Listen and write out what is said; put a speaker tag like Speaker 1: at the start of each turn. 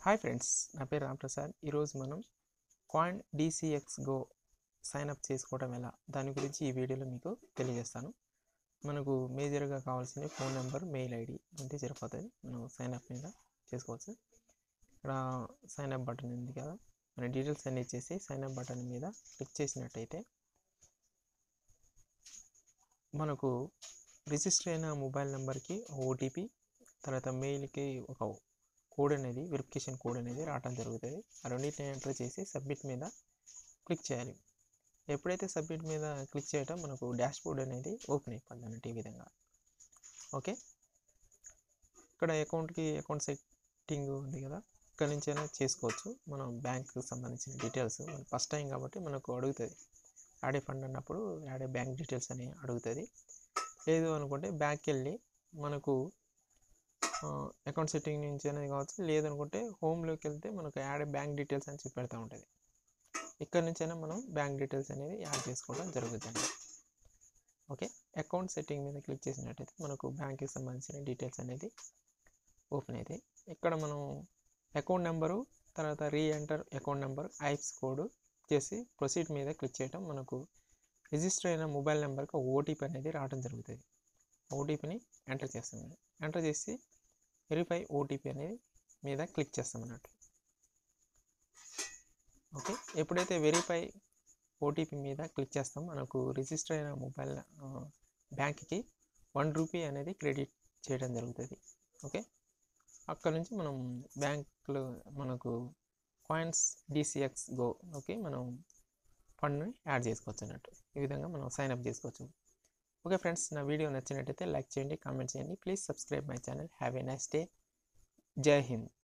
Speaker 1: Hi friends, నా పేరు రాంప్రసాద్. ఈరోజు మనం coin DCX go sign up చేసుకోవడం ఎలా దాని గురించి ఈ వీడియోలో మీకు తెలియజేస్తాను. మనకు మేజర్గా కావాల్సిన ఫోన్ నెంబర్, మెయిల్ ఐడి ఉంటే సరిపోతుంది. మనం సైన్ అప్ మీద చేసుకోవచ్చు. ఇక్కడ సైన్ అప్ బటన్ ఉంది కదా, మన డీటెయిల్స్ అన్నీ ఇచ్చేసి సైన్ అప్ బటన్ మీద క్లిక్ చేసినట్టయితే మనకు రిజిస్టర్ అయిన మొబైల్ నెంబర్కి ఓటీపీ, తర్వాత మెయిల్కి ఒక కోడ్ అనేది, వెరిఫికేషన్ కోడ్ అనేది రావడం జరుగుతుంది. ఆ రెండింటిని ఎంటర్ చేసి సబ్మిట్ మీద క్లిక్ చేయాలి. ఎప్పుడైతే సబ్మిట్ మీద క్లిక్ చేయటం మనకు డాష్ బోర్డ్ అనేది ఓపెన్ అయిపోద్ది అన్నట్టు. ఈ విధంగా ఓకే. ఇక్కడ అకౌంట్ సెట్టింగ్ ఉంది కదా, ఇక్కడ నుంచి అయినా చేసుకోవచ్చు. మనం బ్యాంకుకి సంబంధించిన డీటెయిల్స్ ఫస్ట్ టైం కాబట్టి మనకు అడుగుతుంది. యాడ్ ఏ ఫండ్ అన్నప్పుడు యాడ్ ఏ బ్యాంక్ డీటెయిల్స్ అని అడుగుతుంది. లేదు అనుకుంటే బ్యాక్కి వెళ్ళి మనకు అకౌంట్ సెట్టింగ్ నుంచి అనేది కావచ్చు. లేదనుకుంటే హోమ్లోకి వెళ్తే మనకు యాడ్ బ్యాంక్ డీటెయిల్స్ అని చెప్పి పెడతా ఉంటుంది. ఇక్కడ నుంచి అయినా మనం బ్యాంక్ డీటెయిల్స్ అనేది యాడ్ చేసుకోవడం జరుగుతుంది. ఓకే, అకౌంట్ సెట్టింగ్ మీద క్లిక్ చేసినట్టయితే మనకు బ్యాంక్కి సంబంధించిన డీటెయిల్స్ అనేది ఓపెన్ అవుతాయి. ఇక్కడ మనం అకౌంట్ నెంబరు, తర్వాత reenter account number, IFSC code చేసి ప్రొసీడ్ మీద క్లిక్ చేయడం మనకు రిజిస్టర్ అయిన మొబైల్ నెంబర్కి ఓటీపీ అనేది రావడం జరుగుతుంది. ఓటీపీని ఎంటర్ చేస్తాం. ఎంటర్ చేసి వెరిఫై ఓటీపీ అనేది మీద క్లిక్ చేస్తాం అన్నట్టు. ఓకే, ఎప్పుడైతే వెరిఫై ఓటీపీ మీద క్లిక్ చేస్తాం మనకు రిజిస్టర్ అయిన మొబైల్ బ్యాంక్కి ₹1 అనేది క్రెడిట్ చేయడం జరుగుతుంది. ఓకే, అక్కడ నుంచి మనం బ్యాంకులో మనకు కాయిన్స్ డీసీఎక్స్ గో ఓకే మనం ఫండ్ని యాడ్ చేసుకోవచ్చు అన్నట్టు. ఈ విధంగా మనం సైన్ అప్ చేసుకోవచ్చు. ఓకే ఫ్రెండ్స్, నా వీడియో నచ్చినట్టయితే లైక్ చేయండి, కామెంట్ చేయండి. Please subscribe my channel. Have a nice day. జై హింద్.